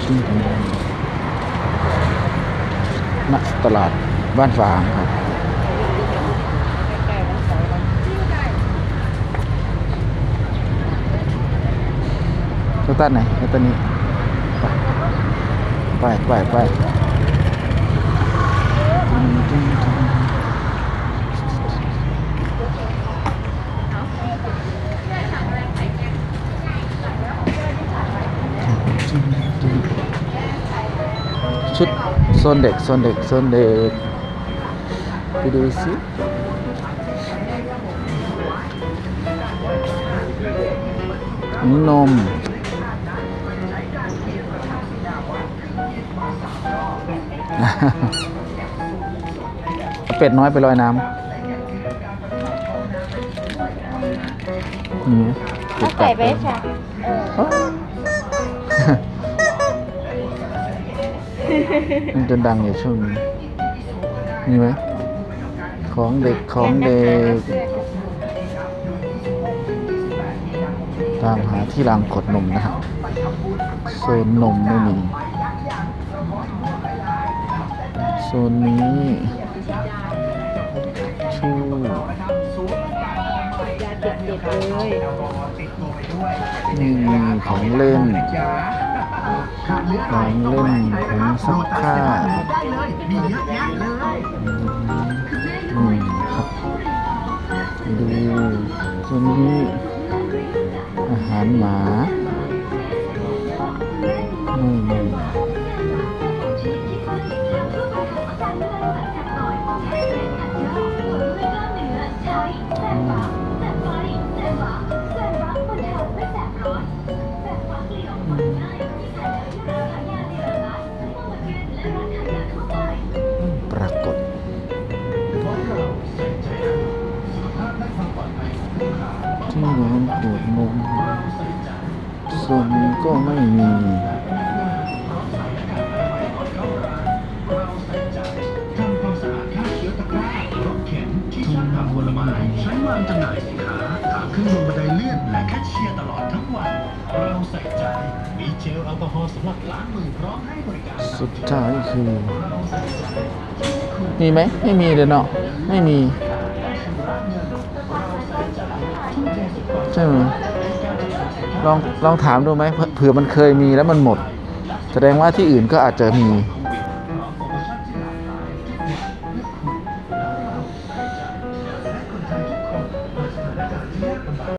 ณตลาดบ้านฝางครับตัวต้นไหนตัวนี้ไปชุดโซนเด็กไปดูสินี่นมเป็ดน้อยไปลอยน้ำเขาใส่เบสค่ะมันจะดังอยู่ช่วงนี้มีไหมของเด็กตามหาที่รางกดนมนะครับโซนนมไม่มีโซนนี้ชูนี่ของเล่นผงซักผ้าครับดูส่วนนี้อาหารหมาปรากฏที่ร้านขวดนมส่วนนี้ก็ไม่มีผลไม้ใช้วางจำหน่ายสินค้าทางขึ้นลงบันไดเลื่อนและแคชเชียร์ตลอดทั้งวันเราใส่ใจมีเจลแอลกอฮอล์สำหรับล้างมือพร้อมให้บริการสุดท้ายคือมีไหมไม่มีเลยเนาะไม่มีใช่ไหมลองถามดูไหมเผื่อมันเคยมีแล้วมันหมดแสดงว่าที่อื่นก็อาจจะมี